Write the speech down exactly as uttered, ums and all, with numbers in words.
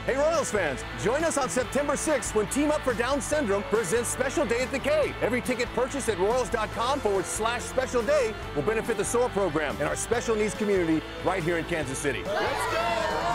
Hey Royals fans, join us on September sixth when Team Up for Down Syndrome presents Special Day at the K. Every ticket purchased at royals.com forward slash special day will benefit the SOAR program and our special needs community right here in Kansas City. Let's go!